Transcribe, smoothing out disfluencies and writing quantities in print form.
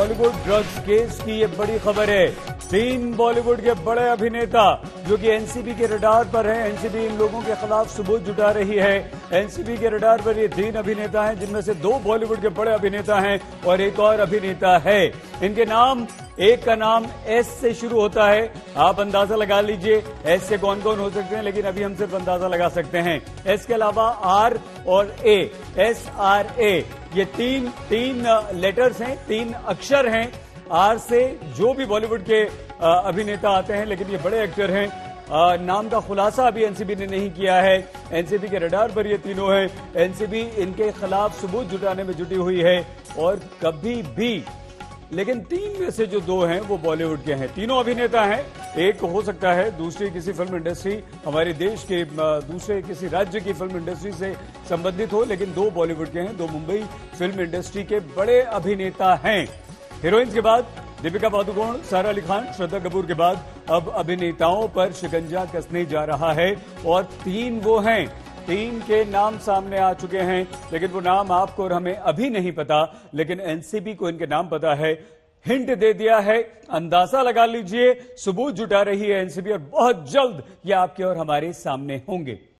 Bollywood drugs case की ये बड़ी खबर है। 3 बॉलीवुड के बड़े अभिनेता जो कि एनसीबी के रडार पर हैं, एनसीबी इन लोगों के खिलाफ सबूत जुटा रही है। एनसीबी के रडार पर ये 3 अभिनेता हैं, जिनमें से 2 बॉलीवुड के बड़े अभिनेता हैं और एक और अभिनेता है। इनके नाम, एक का नाम एस से शुरू होता है। आप अंदाजा लगा लीजिए एस से कौन कौन हो सकते हैं, लेकिन अभी हम सिर्फ अंदाजा लगा सकते हैं। एस के अलावा आर और ए, एस आर ए, ये तीन लेटर्स हैं, 3 अक्षर हैं। आर से जो भी बॉलीवुड के अभिनेता आते हैं, लेकिन ये बड़े एक्टर हैं। नाम का खुलासा अभी एनसीबी ने नहीं किया है। एनसीबी के रडार पर ये तीनों हैं। एनसीबी इनके खिलाफ सबूत जुटाने में जुटी हुई है और कभी भी, लेकिन 3 में से जो 2 हैं वो बॉलीवुड के हैं। तीनों अभिनेता हैं। एक हो सकता है दूसरी किसी फिल्म इंडस्ट्री, हमारे देश के दूसरे किसी राज्य की फिल्म इंडस्ट्री से संबंधित हो, लेकिन 2 बॉलीवुड के हैं। 2 मुंबई फिल्म इंडस्ट्री के बड़े अभिनेता हैं। हीरोइंस के बाद दीपिका पादुकोण, सारा अली खान, श्रद्धा कपूर के बाद अब अभिनेताओं पर शिकंजा कसने जा रहा है और 3 वो हैं। 3 के नाम सामने आ चुके हैं, लेकिन वो नाम आपको और हमें अभी नहीं पता, लेकिन एनसीबी को इनके नाम पता है। हिंट दे दिया है, अंदाजा लगा लीजिए। सबूत जुटा रही है एनसीबी और बहुत जल्द ये आपके और हमारे सामने होंगे।